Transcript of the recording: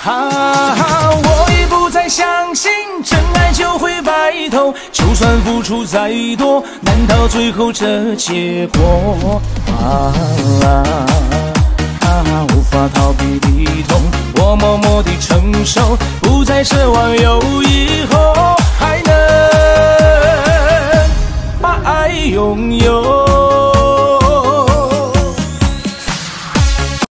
我已不再相信真爱就会白头，就算付出再多，难道最后这结果？无法逃避的痛，我默默地承受，不再奢望有